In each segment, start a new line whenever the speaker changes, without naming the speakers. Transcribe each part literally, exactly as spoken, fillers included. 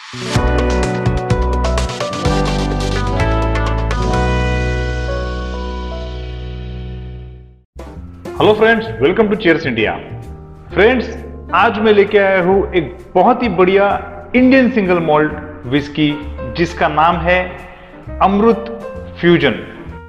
Hello friends, welcome to cheers India. Friends, आज मैं लेके आया हूं एक बहुत ही बढ़िया इंडियन सिंगल मॉल्ट विस्की जिसका नाम है अमृत फ्यूजन।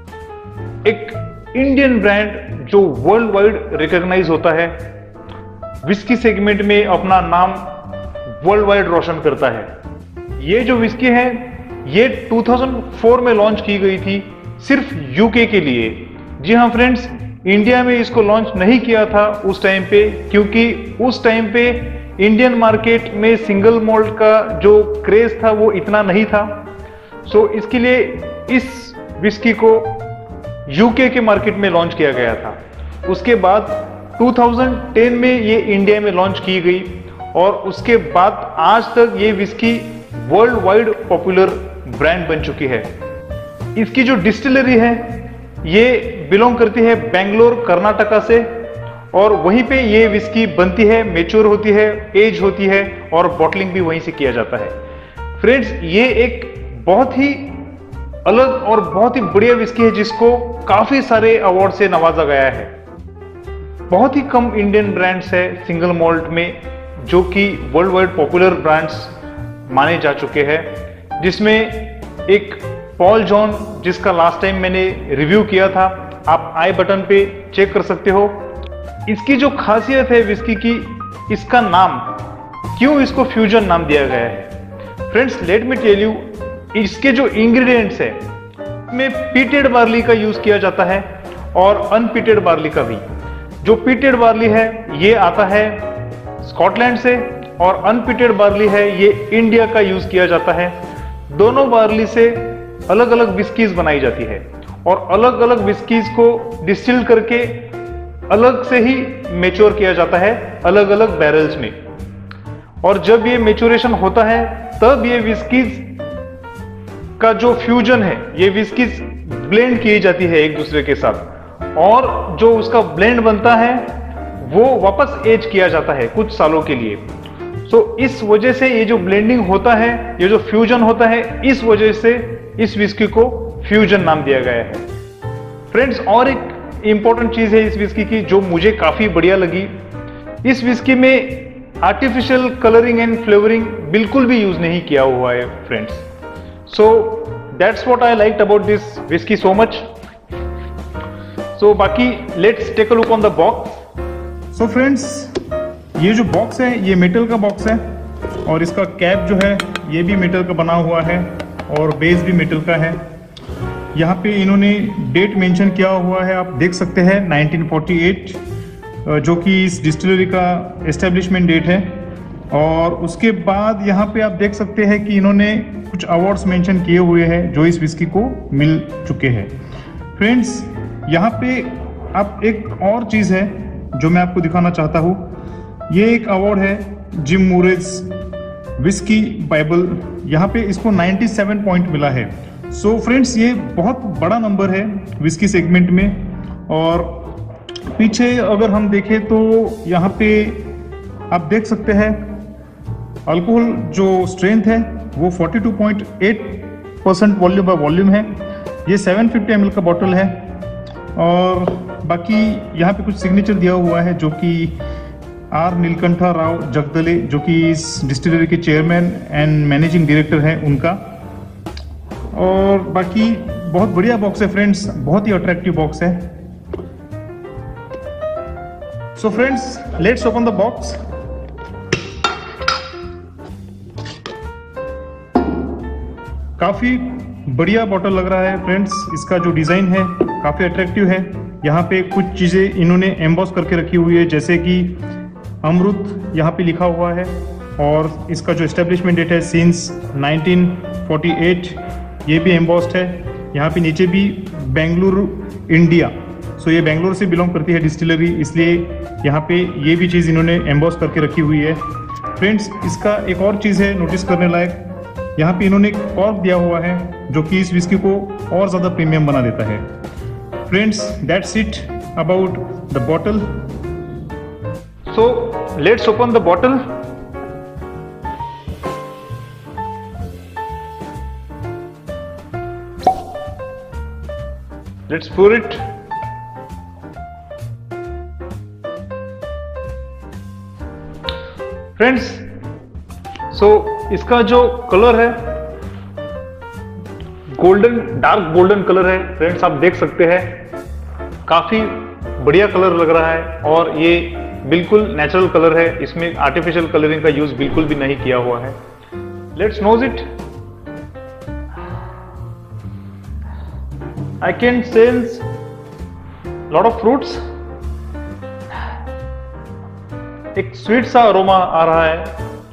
एक इंडियन ब्रांड जो वर्ल्ड वाइड रिकॉग्नाइज होता है, विस्की सेगमेंट में अपना नाम वर्ल्ड वाइड रोशन करता है। ये जो विस्की है ये दो हज़ार चार में लॉन्च की गई थी सिर्फ यूके के लिए। जी हाँ फ्रेंड्स, इंडिया में इसको लॉन्च नहीं किया था उस टाइम पे, क्योंकि उस टाइम पे इंडियन मार्केट में सिंगल मॉल्ट का जो क्रेज था वो इतना नहीं था। सो इसके लिए इस विस्की को यूके के मार्केट में लॉन्च किया गया था। उसके बाद दो हज़ार दस में ये इंडिया में लॉन्च की गई और उसके बाद आज तक ये whisky world wide popular brand बन चुकी है। इसकी जो डिस्टिलरी है ये बिलोंग करती है बेंगलोर कर्नाटका से और वहीं पे ये विस्की बनती है, मेच्योर होती है, एज होती है और बॉटलिंग भी वहीं से किया जाता है। फ्रेंड्स, ये एक बहुत ही अलग और बहुत ही बढ़िया विस्की है जिसको काफी सारे अवार्ड से नवाजा गया है। बहुत ही कम इंडियन ब्रांड्स है सिंगल मॉल्ट में जो कि वर्ल्ड वाइड पॉपुलर ब्रांड्स माने जा चुके हैं, जिसमें एक पॉल जॉन जिसका लास्ट टाइम मैंने रिव्यू किया था, आप आई बटन पे चेक कर सकते हो। इसकी जो खासियत है विस्की की, इसका नाम क्यों इसको फ्यूजन नाम दिया गया है। Friends, let me tell you, इसके जो इंग्रेडिएंट्स है में पीटेड बार्ली का यूज किया जाता है और अनपीटेड बार्ली का भी। जो पीटेड बार्ली है ये आता है स्कॉटलैंड से और अनपीटेड बार्ली है ये इंडिया का यूज किया जाता है। दोनों बार्ली से अलग अलग विस्कीज बनाई जाती है और अलग अलग विस्कीज को डिस्टिल करके अलग से ही मेच्योर किया जाता है अलग अलग बैरल्स में। और जब ये मेच्योरेशन होता है तब ये विस्कीज का जो फ्यूजन है, ये विस्कीज ब्लेंड की जाती है एक दूसरे के साथ और जो उसका ब्लेंड बनता है वो वापस एज किया जाता है कुछ सालों के लिए। सो so, इस वजह से ये जो ब्लेंडिंग होता है, ये जो फ्यूजन होता है, इस वजह से इस विस्की को फ्यूजन नाम दिया गया है। फ्रेंड्स, और एक इंपॉर्टेंट चीज है इस विस्की की जो मुझे काफी बढ़िया लगी, इस विस्की में आर्टिफिशियल कलरिंग एंड फ्लेवरिंग बिल्कुल भी यूज नहीं किया हुआ है friends. So that's what I liked about this whisky so much. So बाकी let's take a look on the box. So friends, ये जो बॉक्स है ये मेटल का बॉक्स है और इसका कैप जो है ये भी मेटल का बना हुआ है और बेस भी मेटल का है। यहाँ पे इन्होंने डेट मेंशन किया हुआ है, आप देख सकते हैं नाइनटीन फोर्टी एट, जो कि इस डिस्टिलरी का एस्टेब्लिशमेंट डेट है। और उसके बाद यहाँ पे आप देख सकते हैं कि इन्होंने कुछ अवार्ड्स मेंशन किए हुए हैं जो इस विस्की को मिल चुके हैं। फ्रेंड्स, यहाँ पे आप एक और चीज़ है जो मैं आपको दिखाना चाहता हूँ। ये एक अवार्ड है जिम मूरेज विस्की बाइबल, यहाँ पे इसको सत्तानवे पॉइंट मिला है। सो so फ्रेंड्स, ये बहुत बड़ा नंबर है विस्की सेगमेंट में। और पीछे अगर हम देखें तो यहाँ पे आप देख सकते हैं अल्कोहल जो स्ट्रेंथ है वो बयालीस पॉइंट आठ परसेंट वॉल्यूम बाय वॉल्यूम है। ये सात सौ पचास एम एल का बॉटल है और बाकी यहाँ पे कुछ सिग्नेचर दिया हुआ है जो कि आर नीलकंठा राव जगदले, जो कि इस डिस्टिलरी के चेयरमैन एंड मैनेजिंग डायरेक्टर हैं, उनका। और बाकी बहुत बढ़िया बॉक्स है फ्रेंड्स, बहुत ही अट्रैक्टिव बॉक्स है। So friends, let's open the box. काफी बढ़िया बॉटल लग रहा है फ्रेंड्स, इसका जो डिजाइन है काफी अट्रैक्टिव है। यहाँ पे कुछ चीजें इन्होंने एम्बॉस करके रखी हुई है, जैसे कि अमृत यहाँ पे लिखा हुआ है और इसका जो एस्टेब्लिशमेंट डेट है सिंस नाइनटीन फोर्टी एट, ये भी एम्बॉस्ड है। यहाँ पे नीचे भी बेंगलुरु इंडिया, सो ये बेंगलुरु से बिलोंग करती है डिस्टिलरी, इसलिए यहाँ पे ये भी चीज़ इन्होंने एम्बॉस करके रखी हुई है। फ्रेंड्स, इसका एक और चीज़ है नोटिस करने लायक, यहाँ पे इन्होंने कॉर्क दिया हुआ है जो कि इस विस्की को और ज़्यादा प्रीमियम बना देता है। Friends, that's it about the bottle. So let's open the bottle. Let's pour it. Friends, so इसका जो कलर है गोल्डन, डार्क गोल्डन कलर है फ्रेंड्स, आप देख सकते हैं काफी बढ़िया कलर लग रहा है और ये बिल्कुल नेचुरल कलर है, इसमें आर्टिफिशियल कलरिंग का यूज बिल्कुल भी नहीं किया हुआ है। Let's nose it. I can sense lot of fruits, एक स्वीट सा अरोमा आ रहा है,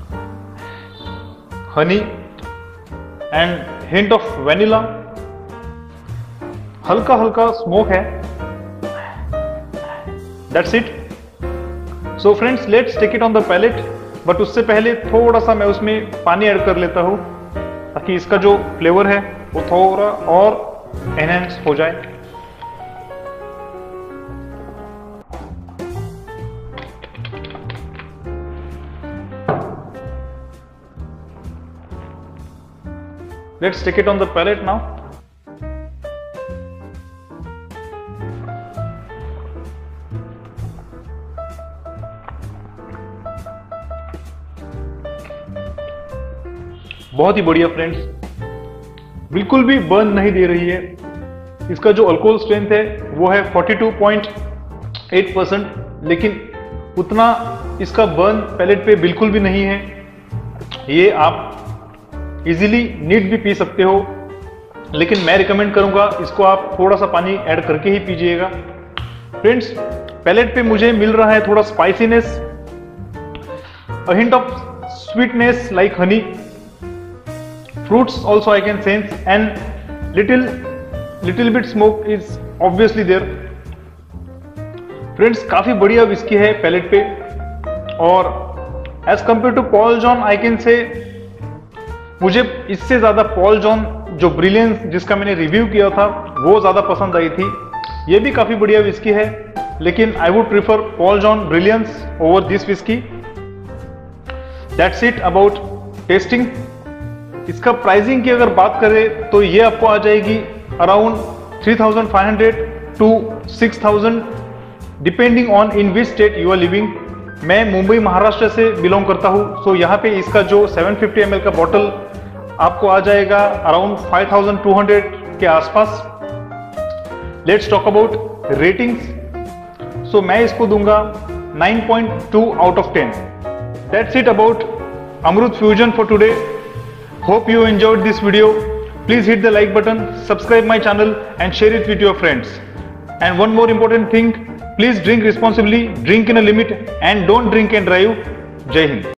honey and hint of vanilla, हल्का हल्का स्मोक है। That's it. So friends, let's take it on the palate, but उससे पहले थोड़ा सा मैं उसमें पानी ऐड कर लेता हूं ताकि इसका जो फ्लेवर है वो थोड़ा और एनहेंस हो जाए। Let's take it on the palate now. बहुत ही बढ़िया फ्रेंड्स, बिल्कुल भी बर्न नहीं दे रही है। इसका जो अल्कोहल स्ट्रेंथ है वो है बयालीस पॉइंट आठ परसेंट, लेकिन उतना इसका बर्न पैलेट पे बिल्कुल भी नहीं है। ये आप इजीली नीट भी पी सकते हो, लेकिन मैं रिकमेंड करूंगा इसको आप थोड़ा सा पानी ऐड करके ही पीजिएगा। फ्रेंड्स, पैलेट पे मुझे मिल रहा है थोड़ा spiciness, a hint of sweetness like honey, fruits also I can sense and little little bit smoke is obviously there. Friends, काफी बढ़िया विस्की है पैलेट पे, और as compare to Paul John I can say मुझे इससे ज्यादा Paul John जो brilliance जिसका मैंने रिव्यू किया था वो ज्यादा पसंद आई थी। ये भी काफी बढ़िया विस्की है, लेकिन I would prefer Paul John brilliance over this whisky. That's it about tasting. इसका प्राइसिंग की अगर बात करें तो ये आपको आ जाएगी around three thousand five hundred to six thousand depending on in which state you are living. मैं मुंबई महाराष्ट्र से बिलोंग करता हूं, सो यहाँ पे इसका जो सेवन फिफ्टी एम एल का बॉटल आपको आ जाएगा around five thousand two hundred के आसपास। Let's talk about ratings. So मैं इसको दूंगा nine point two out of ten. That's it about Amrut fusion for today. Hope you enjoyed this video. Please hit the like button, subscribe my channel and share it with your friends. And one more important thing, please drink responsibly, drink in a limit, and don't drink and drive. Jai Hind.